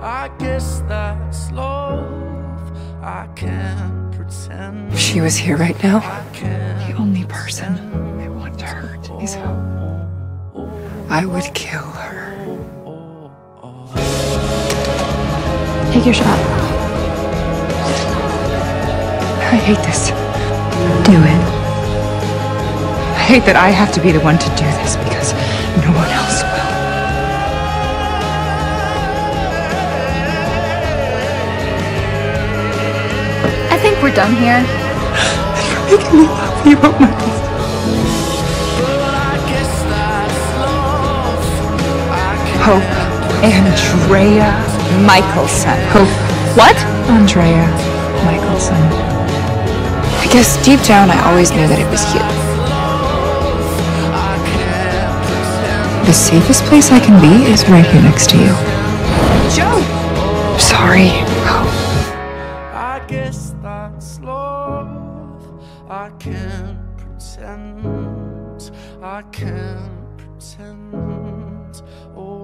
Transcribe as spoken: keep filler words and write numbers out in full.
I guess that's love. I can't pretend. If she was here right now, the only person I want to hurt is Hope. I would kill her. Take your shot. I hate this. Do it. I hate that I have to be the one to do this because no one else will. I think we're done here. You're making me love you, Michael. Hope Andrea Mikaelson. Hope. What? Andrea Mikaelson. I guess deep down I always knew that it was you. The safest place I can be is right here next to you. Joe! Sorry. Oh. I guess that's love. I can't pretend. I can't pretend. Oh.